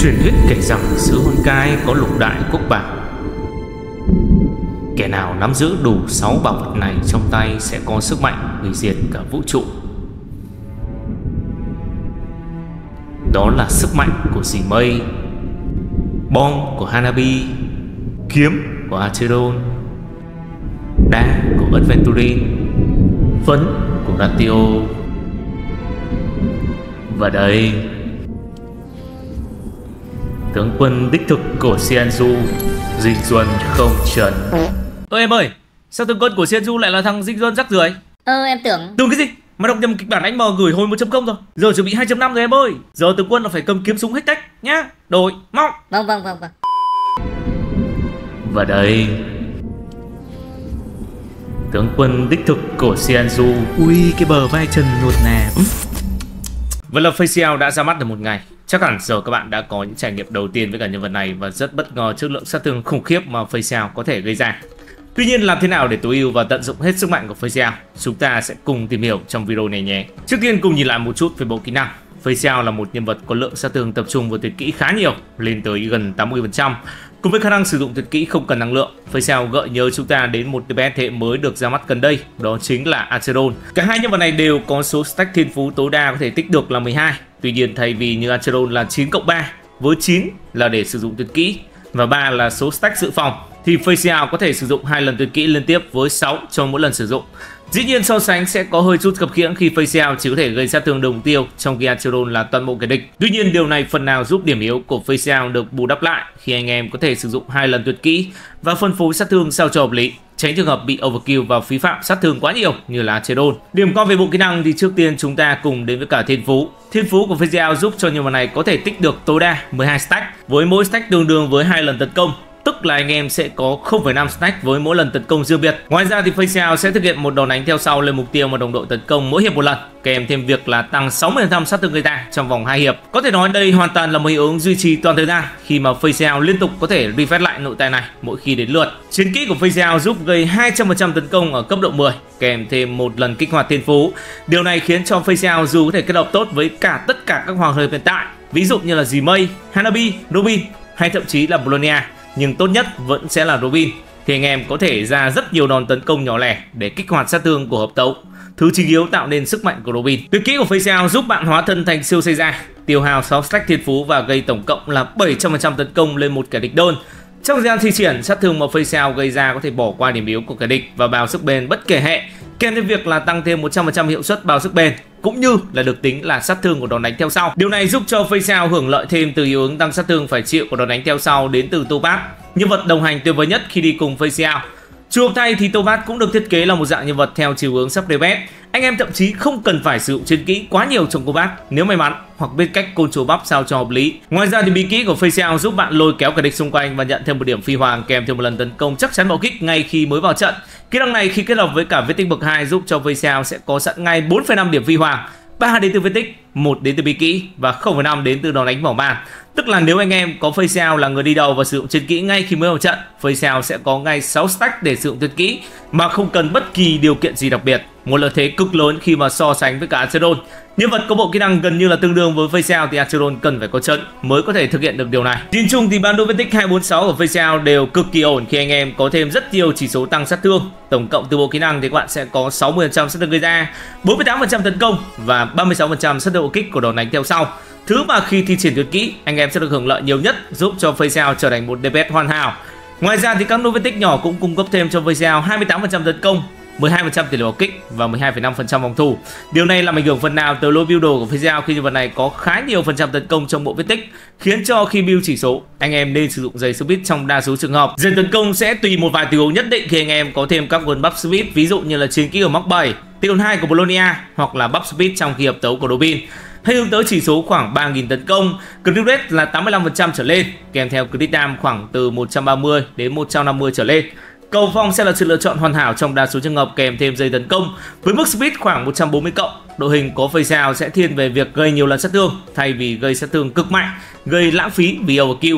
Truyền thuyết kể rằng xứ Honkai có lục đại quốc bảo. Kẻ nào nắm giữ đủ 6 bảo vật này trong tay sẽ có sức mạnh hủy diệt cả vũ trụ. Đó là sức mạnh của dì mây, bom của Hanabi, kiếm của Acheron, đá của Aventurin, phấn của Ratio. Và đây, tướng quân đích thực của Xianzhu, Dinh Duân không trần. Em ơi, sao tướng quân của Xianzhu lại là thằng Dinh Duân rắc rưởi? Em tưởng cái gì? Mà đọc nhầm kịch bản anh mò gửi hồi 1.0 rồi. Giờ chuẩn bị 2.5 rồi em ơi. Giờ tướng quân là phải cầm kiếm súng hết tách nhá. Đổi, mong. Vâng. Và đây, tướng quân đích thực của Xianzhu. Ui, cái bờ vai trần nuột nà. Vậy là Facial đã ra mắt được một ngày. Chắc hẳn giờ các bạn đã có những trải nghiệm đầu tiên với cả nhân vật này và rất bất ngờ trước lượng sát thương khủng khiếp mà Facial có thể gây ra. Tuy nhiên, làm thế nào để tối ưu và tận dụng hết sức mạnh của Facial? Chúng ta sẽ cùng tìm hiểu trong video này nhé. Trước tiên cùng nhìn lại một chút về bộ kỹ năng. Facial là một nhân vật có lượng sát thương tập trung vào tuyệt kỹ khá nhiều, lên tới gần 80%. Cùng với khả năng sử dụng tuyệt kỹ không cần năng lượng, Facial gợi nhớ chúng ta đến một DPS thế hệ mới được ra mắt gần đây, đó chính là Acheron. Cả hai nhân vật này đều có số stack thiên phú tối đa có thể tích được là 12. Tuy nhiên, thay vì như Acheron là 9+3, với 9 là để sử dụng tuyệt kỹ và 3 là số stack dự phòng, thì Facial có thể sử dụng 2 lần tuyệt kỹ liên tiếp với 6 cho mỗi lần sử dụng. Dĩ nhiên so sánh sẽ có hơi chút khập khiễng khi Facial chỉ có thể gây sát thương đồng tiêu, trong khi Acheron là toàn bộ kẻ địch. Tuy nhiên, điều này phần nào giúp điểm yếu của Facial được bù đắp lại khi anh em có thể sử dụng 2 lần tuyệt kỹ và phân phối sát thương sao cho hợp lý, tránh trường hợp bị overkill và phí phạm sát thương quá nhiều như là Acheron. Điểm qua về bộ kỹ năng thì trước tiên chúng ta cùng đến với cả thiên phú. Thiên phú của Facial giúp cho nhân vật này có thể tích được tối đa 12 stack, với mỗi stack tương đương với 2 lần tấn công. Tức là anh em sẽ có 0,5 stack với mỗi lần tấn công riêng biệt. Ngoài ra thì Facial sẽ thực hiện một đòn đánh theo sau lên mục tiêu và đồng đội tấn công mỗi hiệp một lần, kèm thêm việc là tăng 60% sát thương gây ra trong vòng 2 hiệp. Có thể nói đây hoàn toàn là một hiệu ứng duy trì toàn thời gian khi mà Facial liên tục có thể refresh lại nội tại này mỗi khi đến lượt. Chiến kỹ của Facial giúp gây 200% tấn công ở cấp độ 10, kèm thêm một lần kích hoạt thiên phú. Điều này khiến cho Facial dù có thể kết hợp tốt với tất cả các hoàng hợp hiện tại, ví dụ như là dì mây, Hanabi, Robin hay thậm chí là Bologna, nhưng tốt nhất vẫn sẽ là Robin, thì anh em có thể ra rất nhiều đòn tấn công nhỏ lẻ để kích hoạt sát thương của hợp tấu, thứ chính yếu tạo nên sức mạnh của Robin. Tuyệt kỹ của Facial giúp bạn hóa thân thành siêu Seiya, tiêu hao 6 stack thiên phú và gây tổng cộng là 700% tấn công lên một kẻ địch đơn. Trong thời gian thi triển, sát thương mà Facial gây ra có thể bỏ qua điểm yếu của kẻ địch và bào sức bền bất kể hệ, kèm theo việc là tăng thêm 100% hiệu suất bào sức bền, cũng như là được tính là sát thương của đòn đánh theo sau. Điều này giúp cho Facial hưởng lợi thêm từ hiệu ứng tăng sát thương phải chịu của đòn đánh theo sau đến từ Topaz, nhân vật đồng hành tuyệt vời nhất khi đi cùng Facial. Trùng hợp thay thì Topaz cũng được thiết kế là một dạng nhân vật theo chiều hướng sắp DPS. Anh em thậm chí không cần phải sử dụng chiến kỹ quá nhiều trong combat nếu may mắn hoặc biết cách control buff sao cho hợp lý. Ngoài ra thì bí kỹ của Facial giúp bạn lôi kéo kẻ địch xung quanh và nhận thêm một điểm phi hoàng, kèm thêm một lần tấn công chắc chắn bạo kích ngay khi mới vào trận. Kỹ năng này khi kết hợp với cả vết tích bậc 2 giúp cho Facial sẽ có sẵn ngay 4,5 điểm phi hoàng, 3 đến từ vết tích, 1 đến từ bí kỹ và 0,5 đến từ đòn đánh mở màn. Tức là nếu anh em có Facial là người đi đầu và sử dụng chiến kỹ ngay khi mới vào trận, Facial sẽ có ngay 6 stack để sử dụng tuyệt kỹ mà không cần bất kỳ điều kiện gì đặc biệt. Một lợi thế cực lớn khi mà so sánh với cả Acheron. Nhân vật có bộ kỹ năng gần như là tương đương với Facial thì Acheron cần phải có trận mới có thể thực hiện được điều này. Nhìn chung thì bản đồ vết tích 246 của Facial đều cực kỳ ổn khi anh em có thêm rất nhiều chỉ số tăng sát thương. Tổng cộng từ bộ kỹ năng thì các bạn sẽ có 60% sát thương gây ra, 48% tấn công và 36% sát thương bạo kích của đòn đánh theo sau. Thứ mà khi thi triển tuyệt kỹ anh em sẽ được hưởng lợi nhiều nhất, giúp cho Facial trở thành một DPS hoàn hảo. Ngoài ra thì các nút vết tích nhỏ cũng cung cấp thêm cho Facial 28% tấn công, 12% tỷ lệ bạo kích và 12,5% phòng thủ. Điều này làm ảnh hưởng phần nào tới lối build đồ của Facial khi nhân vật này có khá nhiều phần trăm tấn công trong bộ vết tích, khiến cho khi build chỉ số anh em nên sử dụng giày speed trong đa số trường hợp. Giày tấn công sẽ tùy một vài tình huống nhất định khi anh em có thêm các nguồn buff speed, ví dụ như là chiến kỹ của Mark 7, Tion 2 của Bologna hoặc là buff speed trong khi hợp tấu của Robin. Hay hướng tới chỉ số khoảng 3.000 tấn công, crit rate là 85% trở lên, kèm theo crit damage khoảng từ 130 đến 150 trở lên. Cầu phong sẽ là sự lựa chọn hoàn hảo trong đa số trường hợp, kèm thêm dây tấn công với mức speed khoảng 140 cộng. Đội hình có Facial sẽ thiên về việc gây nhiều lần sát thương thay vì gây sát thương cực mạnh, gây lãng phí vì overkill.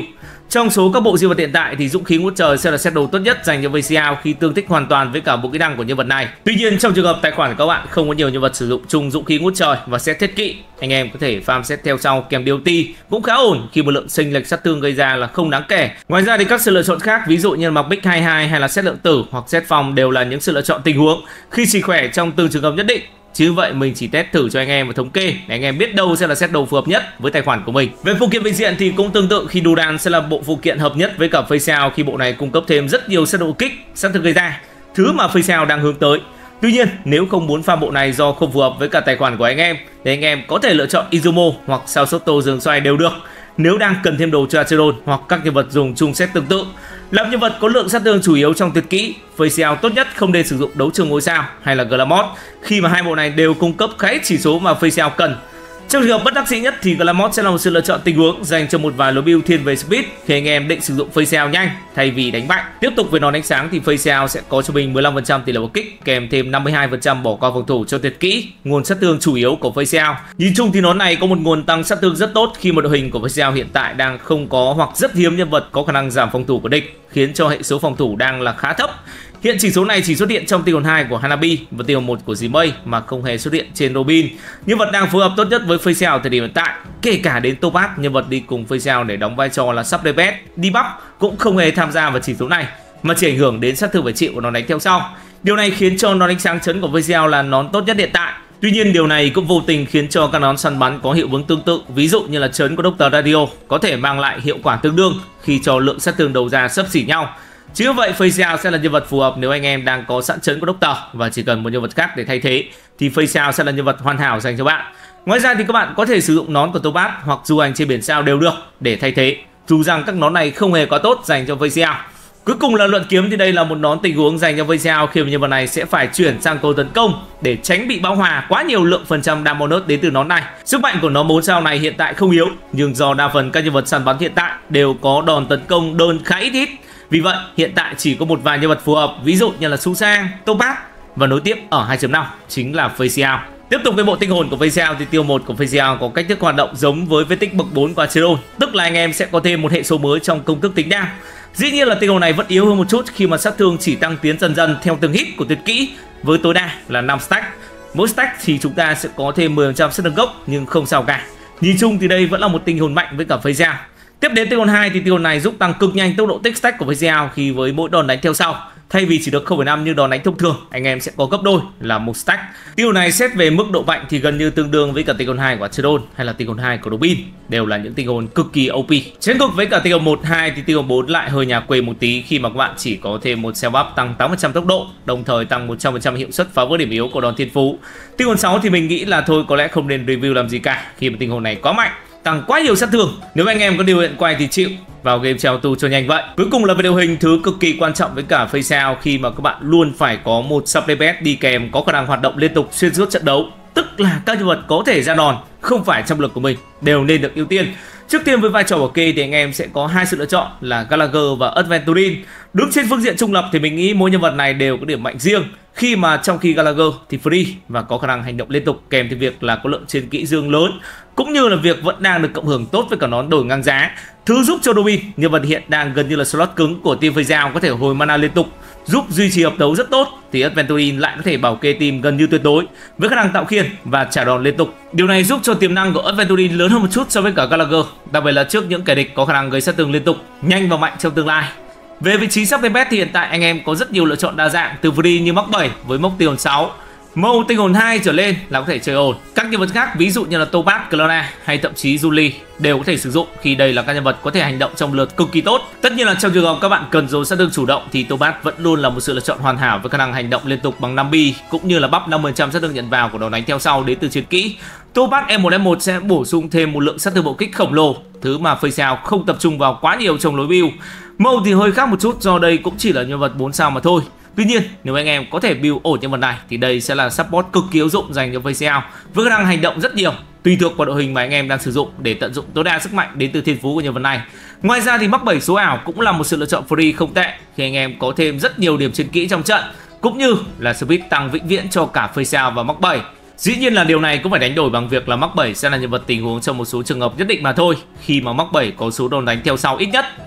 Trong số các bộ di vật hiện tại thì dũng khí ngút trời sẽ là set đồ tốt nhất dành cho VCL khi tương thích hoàn toàn với cả bộ kỹ năng của nhân vật này. Tuy nhiên trong trường hợp tài khoản của các bạn không có nhiều nhân vật sử dụng chung dũng khí ngút trời và set thiết kỵ, anh em có thể farm set theo sau kèm điều ti cũng khá ổn khi một lượng sinh lệch sát thương gây ra là không đáng kể. Ngoài ra thì các sự lựa chọn khác ví dụ như mặc bích 22 hay là set lượng tử hoặc set phòng đều là những sự lựa chọn tình huống khi chỉ khỏe trong từng trường hợp nhất định. Chứ vậy mình chỉ test thử cho anh em và thống kê để anh em biết đâu sẽ là set đồ phù hợp nhất với tài khoản của mình. Về phụ kiện bình diện thì cũng tương tự khi Duran sẽ là bộ phụ kiện hợp nhất với cả Faceout khi bộ này cung cấp thêm rất nhiều set độ kích, sát thương gây ra, thứ mà Faceout đang hướng tới. Tuy nhiên nếu không muốn farm bộ này do không phù hợp với cả tài khoản của anh em thì anh em có thể lựa chọn Izumo hoặc Sao Soto giường xoay đều được. Nếu đang cần thêm đồ cho Acheron hoặc các nhân vật dùng chung set tương tự. Làm nhân vật có lượng sát thương chủ yếu trong tuyệt kỹ, Faceout tốt nhất không nên sử dụng đấu trường ngôi sao hay là Glamour khi mà hai bộ này đều cung cấp khá ít chỉ số mà Faceout cần. Trong trường hợp bất đắc dĩ nhất thì Glamour sẽ là một sự lựa chọn tình huống dành cho một vài lối build thiên về speed khi anh em định sử dụng Faceout nhanh thay vì đánh mạnh. Tiếp tục với nón ánh sáng thì Faceout sẽ có cho mình 15% tỷ lệ bộc kích kèm thêm 52% bỏ qua phòng thủ cho tuyệt kỹ, nguồn sát thương chủ yếu của Faceout. Nhìn chung thì nón này có một nguồn tăng sát thương rất tốt khi mà đội hình của Faceout hiện tại đang không có hoặc rất hiếm nhân vật có khả năng giảm phòng thủ của địch, khiến cho hệ số phòng thủ đang là khá thấp. Hiện chỉ số này chỉ xuất hiện trong tinh hồn 2 của Hanabi và tinh hồn 1 của Zimei mà không hề xuất hiện trên Robin. Nhân vật đang phù hợp tốt nhất với Faceout thời điểm hiện tại, kể cả đến Topaz, nhân vật đi cùng Faceout để đóng vai trò là sub DPS, debuff cũng không hề tham gia vào chỉ số này mà chỉ ảnh hưởng đến sát thương phải chịu của nón đánh theo sau. Điều này khiến cho nón ánh sáng chấn của Faceout là nón tốt nhất hiện tại. Tuy nhiên điều này cũng vô tình khiến cho các nón săn bắn có hiệu ứng tương tự, ví dụ như là chấn của Dr. Radio có thể mang lại hiệu quả tương đương khi cho lượng sát thương đầu ra xấp xỉ nhau. Chứ như vậy Faceout sẽ là nhân vật phù hợp nếu anh em đang có sẵn chấn của Doctor và chỉ cần một nhân vật khác để thay thế thì Faceout sẽ là nhân vật hoàn hảo dành cho bạn. Ngoài ra thì các bạn có thể sử dụng nón của Topaz hoặc du hành trên biển sao đều được để thay thế, dù rằng các nón này không hề quá tốt dành cho Faceout. Cuối cùng là luận kiếm thì đây là một nón tình huống dành cho Faceout khi mà nhân vật này sẽ phải chuyển sang cầu tấn công để tránh bị bão hòa quá nhiều lượng phần trăm đam bonus đến từ nón này. Sức mạnh của nón 4 sao này hiện tại không yếu, nhưng do đa phần các nhân vật săn bắn hiện tại đều có đòn tấn công đơn khá ít. Vì vậy hiện tại chỉ có một vài nhân vật phù hợp, ví dụ như là Susang, Topaz và nối tiếp ở 2.5 chính là Faceout. Tiếp tục với bộ tinh hồn của Faceout thì tiêu 1 của Faceout có cách thức hoạt động giống với vết tích bậc 4 của Acheron, tức là anh em sẽ có thêm một hệ số mới trong công thức tính đam. Dĩ nhiên là tinh hồn này vẫn yếu hơn một chút khi mà sát thương chỉ tăng tiến dần dần theo từng hit của tuyệt kỹ với tối đa là 5 stack. Mỗi stack thì chúng ta sẽ có thêm 10% sát thương gốc nhưng không sao cả. Nhìn chung thì đây vẫn là một tinh hồn mạnh với cả Faceout. Tiếp đến tinh hồn 2 thì tinh hồn này giúp tăng cực nhanh tốc độ tích stack của Faceout khi với mỗi đòn đánh theo sau. Thay vì chỉ được 0,5 như đòn đánh thông thường, anh em sẽ có gấp đôi là một stack. Tinh hồn này xét về mức độ mạnh thì gần như tương đương với cả tinh hồn 2 của Acheron hay là tinh hồn 2 của Robin, đều là những tinh hồn cực kỳ OP. Trên ngược với cả tinh hồn 1, 2 thì tinh hồn 4 lại hơi nhà quê một tí khi mà các bạn chỉ có thêm một cell buff tăng 8% tốc độ, đồng thời tăng 100% hiệu suất phá vỡ điểm yếu của đòn thiên phú. Tinh hồn 6 thì mình nghĩ là thôi có lẽ không nên review làm gì cả khi mà tinh hồn này quá mạnh, tăng quá nhiều sát thương. Nếu anh em có điều kiện quay thì chịu vào game treo tu cho nhanh vậy. Cuối cùng là về điều hình, thứ cực kỳ quan trọng với cả Faceout khi mà các bạn luôn phải có một sub DPS đi kèm có khả năng hoạt động liên tục xuyên suốt trận đấu, tức là các nhân vật có thể ra đòn không phải trong lực của mình đều nên được ưu tiên. Trước tiên với vai trò bảo kê thì anh em sẽ có hai sự lựa chọn là Gallagher và Adventurin. Đứng trên phương diện trung lập thì mình nghĩ mỗi nhân vật này đều có điểm mạnh riêng, khi mà trong khi Gallagher thì free và có khả năng hành động liên tục kèm theo việc là có lượng chiến kỹ dương lớn, cũng như là việc vẫn đang được cộng hưởng tốt với cả nón đổi ngang giá, thứ giúp cho Robin, nhân vật hiện đang gần như là slot cứng của team Faceout, có thể hồi mana liên tục, giúp duy trì hợp đấu rất tốt, thì Adventurin lại có thể bảo kê team gần như tuyệt đối với khả năng tạo khiên và trả đòn liên tục. Điều này giúp cho tiềm năng của Adventurin lớn hơn một chút so với cả Gallagher, đặc biệt là trước những kẻ địch có khả năng gây sát thương liên tục, nhanh và mạnh trong tương lai. Về vị trí sub DPS thì hiện tại anh em có rất nhiều lựa chọn đa dạng, từ free như mốc 7 với mốc tinh hồn 6, mâu tinh hồn 2 trở lên là có thể chơi ổn. Các nhân vật khác ví dụ như là Topaz, Clona hay thậm chí Julie đều có thể sử dụng khi đây là các nhân vật có thể hành động trong lượt cực kỳ tốt. Tất nhiên là trong trường hợp các bạn cần dồn sát thương chủ động thì Topaz vẫn luôn là một sự lựa chọn hoàn hảo với khả năng hành động liên tục bằng 5 bi, cũng như là bắp 50% sát thương nhận vào của đòn đánh theo sau đến từ chiến kỹ. Topaz M1M1 sẽ bổ sung thêm một lượng sát thương bộ kích khổng lồ, thứ mà Faceout không tập trung vào quá nhiều trong lối build. Mâu thì hơi khác một chút do đây cũng chỉ là nhân vật 4 sao mà thôi. Tuy nhiên nếu anh em có thể build ổn nhân vật này thì đây sẽ là support cực kỳ hữu dụng dành cho Faceout với khả năng hành động rất nhiều, tùy thuộc vào đội hình mà anh em đang sử dụng để tận dụng tối đa sức mạnh đến từ thiên phú của nhân vật này. Ngoài ra thì mắc 7 số ảo cũng là một sự lựa chọn free không tệ khi anh em có thêm rất nhiều điểm chiến kỹ trong trận, cũng như là speed tăng vĩnh viễn cho cả Faceout và mắc 7. Dĩ nhiên là điều này cũng phải đánh đổi bằng việc là mắc 7 sẽ là nhân vật tình huống trong một số trường hợp nhất định mà thôi, khi mà mắc 7 có số đòn đánh theo sau ít nhất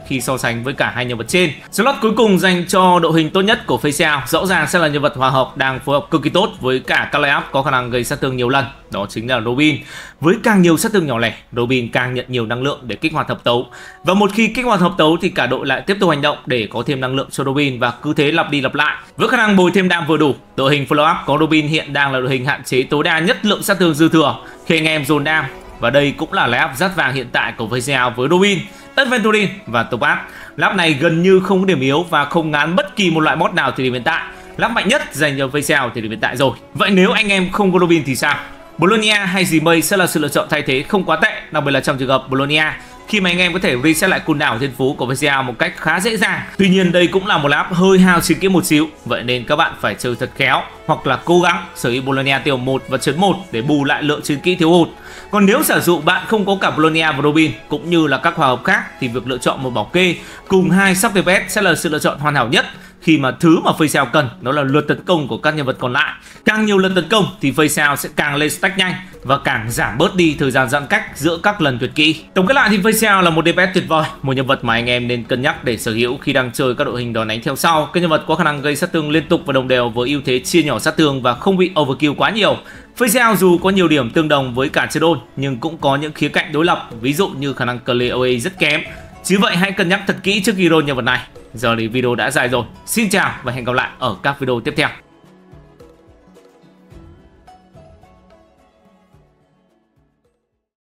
khi so sánh với cả hai nhân vật trên. Slot cuối cùng dành cho đội hình tốt nhất của Faceout rõ ràng sẽ là nhân vật hòa hợp đang phối hợp cực kỳ tốt với cả các layup có khả năng gây sát thương nhiều lần, đó chính là Robin. Với càng nhiều sát thương nhỏ lẻ, Robin càng nhận nhiều năng lượng để kích hoạt hợp tấu. Và một khi kích hoạt hợp tấu thì cả đội lại tiếp tục hành động để có thêm năng lượng cho Robin và cứ thế lặp đi lặp lại. Với khả năng bồi thêm đam vừa đủ, đội hình follow up có Robin hiện đang là đội hình hạn chế tối đa nhất lượng sát thương dư thừa khi anh em dồn đam. Và đây cũng là layup dắt vàng hiện tại của Faceout với Robin, Adventurin và Topaz. Layup này gần như không có điểm yếu và không ngán bất kỳ một loại mod nào thời điểm hiện tại. Layup mạnh nhất dành cho Faceout thời điểm hiện tại rồi. Vậy nếu anh em không có Robin thì sao? Bologna hay Zimei sẽ là sự lựa chọn thay thế không quá tệ, đặc biệt là trong trường hợp Bologna, khi mà anh em có thể reset lại cooldown thiên phú của Faceout một cách khá dễ dàng. Tuy nhiên đây cũng là một layup hơi hao chiến kỹ một xíu, vậy nên các bạn phải chơi thật khéo hoặc là cố gắng sở hữu Bologna tiêu 1 và chấn 1 để bù lại lượng chiến kỹ thiếu hụt. Còn nếu giả dụ bạn không có cả Bologna và Robin cũng như là các hòa hợp khác thì việc lựa chọn một bảo kê cùng 2 sắp TPS sẽ là sự lựa chọn hoàn hảo nhất, khi mà thứ mà Faceout cần đó là lượt tấn công của các nhân vật còn lại. Càng nhiều lần tấn công thì Faceout sẽ càng lên stack nhanh và càng giảm bớt đi thời gian giãn cách giữa các lần tuyệt kỹ. Tổng kết lại thì Faceout là một DPS tuyệt vời, một nhân vật mà anh em nên cân nhắc để sở hữu khi đang chơi các đội hình đòn đánh theo sau. Các nhân vật có khả năng gây sát thương liên tục và đồng đều với ưu thế chia nhỏ sát thương và không bị overkill quá nhiều. Faceout dù có nhiều điểm tương đồng với cả Chedon nhưng cũng có những khía cạnh đối lập, ví dụ như khả năng clear AoE rất kém. Chứ vậy hãy cân nhắc thật kỹ trước khi roll nhân vật này. Giờ thì video đã dài rồi. Xin chào và hẹn gặp lại ở các video tiếp theo.